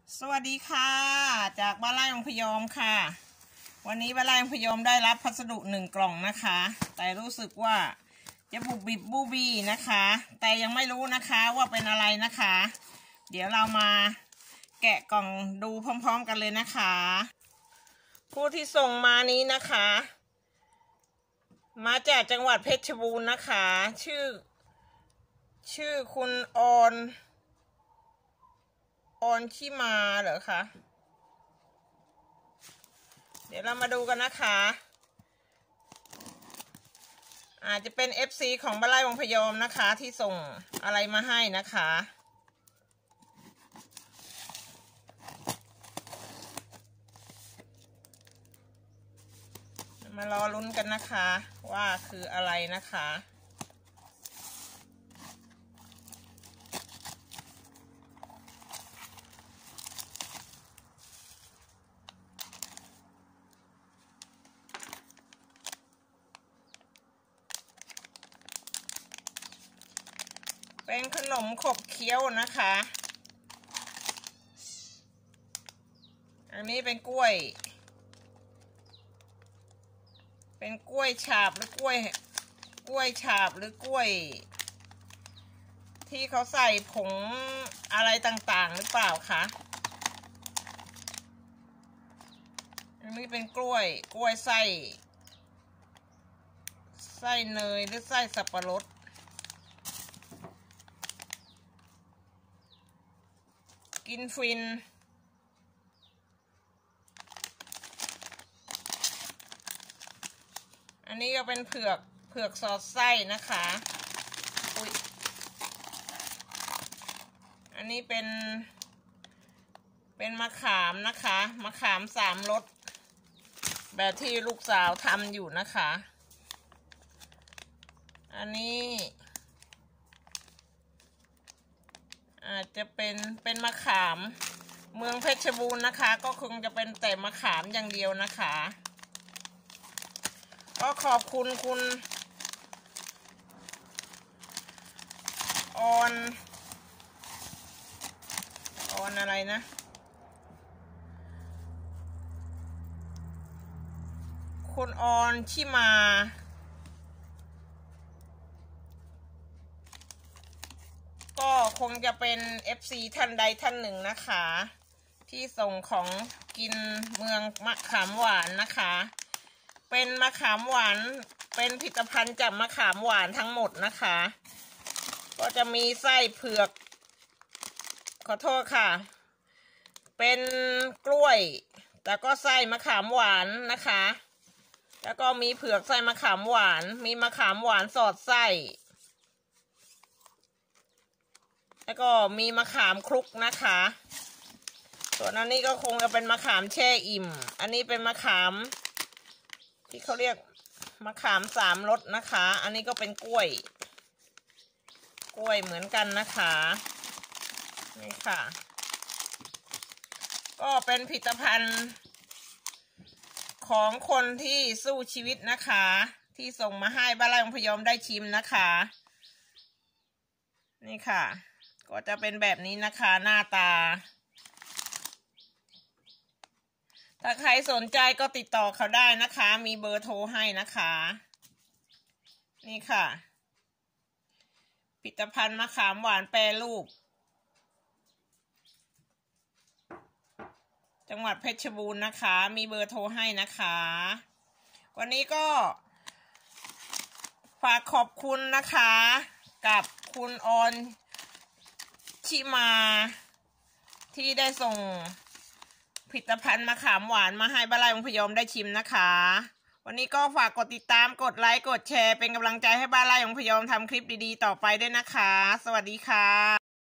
สวัสดีค่ะจากบ้านไร่องพยอมค่ะวันนี้บ้านไร่องพยอมได้รับพัสดุ1 กล่องนะคะแต่รู้สึกว่าจะบุบบิบบูบี้นะคะแต่ยังไม่รู้นะคะว่าเป็นอะไรนะคะเดี๋ยวเรามาแกะกล่องดูพร้อมๆกันเลยนะคะผู้ที่ส่งมานี้นะคะมาจากจังหวัดเพชรบูรณ์นะคะชื่อคุณออนชิมาเหรอคะเดี๋ยวเรามาดูกันนะคะอาจจะเป็น FC ของบ้านไร่วงพยอมนะคะที่ส่งอะไรมาให้นะคะมารอลุ้นกันนะคะว่าคืออะไรนะคะเป็นขนมขบเคี้ยวนะคะอันนี้เป็นกล้วยฉาบหรือกล้วยฉาบหรือกล้วยที่เขาใส่ผงอะไรต่างๆหรือเปล่าคะอันนี้เป็นกล้วยไส้เนยหรือไส้สับปะรดกินฟินอันนี้ก็เป็นเผือกสอดไส้นะคะอันนี้เป็นมะขามนะคะมะขาม3 รสแบบที่ลูกสาวทำอยู่นะคะอันนี้อาจจะเป็นมะขามเมืองเพชรบูรณ์นะคะก็คงจะเป็นแต่มะขามอย่างเดียวนะคะก็ขอบคุณคุณออนอะไรนะคุณออนชิมาก็คงจะเป็น FC ท่านใดท่านหนึ่งนะคะที่ส่งของกินเมืองมะขามหวานนะคะเป็นมะขามหวานเป็นผลิตภัณฑ์จากมะขามหวานทั้งหมดนะคะก็จะมีไส้เผือกขอโทษค่ะเป็นกล้วยแต่ก็ไส้มะขามหวานนะคะแล้วก็มีเผือกไส้มะขามหวานมีมะขามหวานสอดไส้แล้วก็มีมะขามคลุกนะคะส่วนอันนี้ก็คงจะเป็นมะขามแช่อิ่มอันนี้เป็นมะขามที่เขาเรียกมะขาม3 รสนะคะอันนี้ก็เป็นกล้วยเหมือนกันนะคะนี่ค่ะก็เป็นผลิตภัณฑ์ของคนที่สู้ชีวิตนะคะที่ส่งมาให้บ้านไร่องพยอมได้ชิมนะคะนี่ค่ะก็จะเป็นแบบนี้นะคะหน้าตาถ้าใครสนใจก็ติดต่อเขาได้นะคะมีเบอร์โทรให้นะคะนี่ค่ะผลิตภัณฑ์มะขามหวานแปรรูปจังหวัดเพชรบูรณ์นะคะมีเบอร์โทรให้นะคะวันนี้ก็ฝากขอบคุณนะคะกับคุณออนชิมาที่ได้ส่งผลิตภัณฑ์มะขามหวานมาให้บ้านไร่องพยอมได้ชิมนะคะวันนี้ก็ฝากกดติดตามกดไลค์กดแชร์เป็นกำลังใจให้บ้านไร่องพยอมทำคลิปดีๆต่อไปด้วยนะคะสวัสดีค่ะ